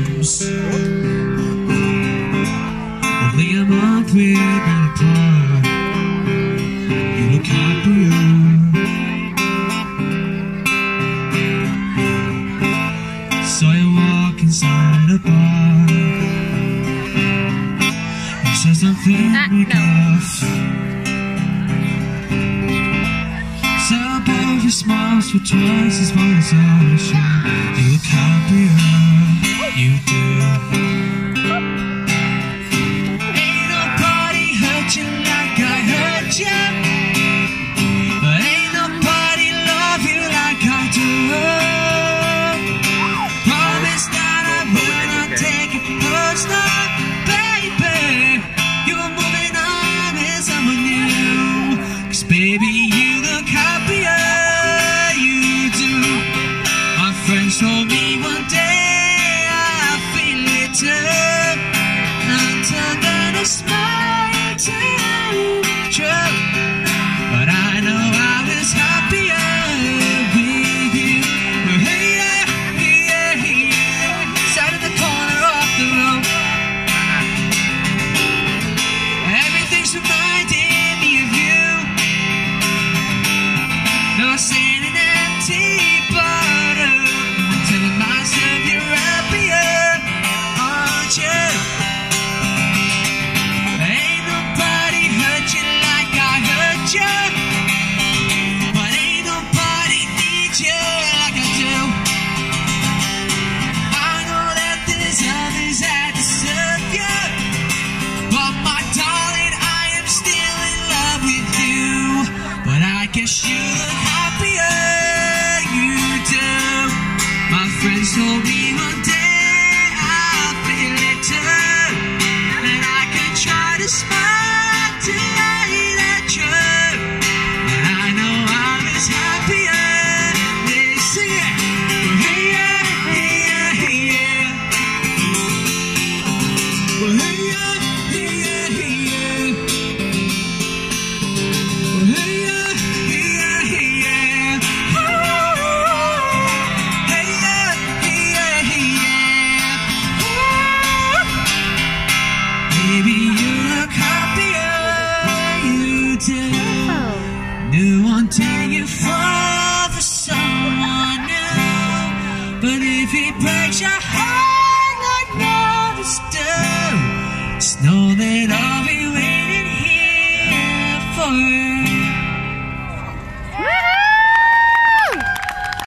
arms. Only a month we've been apart. You look happier. Saw you walk inside a bar. You said something make off. So both your smiles were twice as far as ours. You look happier, you do. Ain't nobody hurt you like I hurt you. Ain't nobody love you like I do. Promise that I will not take it personal, baby. You're moving on with someone new. 'Cause baby, you look happier, you do. My friends told me one day I feel it too. Until then I smile too true. But I know I was happier with you. Well, hey, yeah, yeah, yeah. Sat in the corner of the room. Everything's reminding me of you. No sitting in empty bottle. Telling myself you're happier, aren't you? Ain't nobody hurt you like I hurt you. But ain't nobody need you like I do. I know that there's others that deserve you. But my darling, I am still in love with you. But I guess you look happier, you do. My friends told me one day I feel it too. And I could try to smile to hide that truth. But I know I was happier. They sing it. Well, hey, yeah, hey, yeah, hey, yeah. Well, hey, yeah, hey, yeah, hey, yeah. Well, hey, yeah, hey, yeah, hey, yeah. Ooh, hey, yeah, hey, yeah, hey, yeah. Ooh. Baby, you look happier, you do. New one day you fall for someone new. But if he breaks your heart like others do, just know that I'll be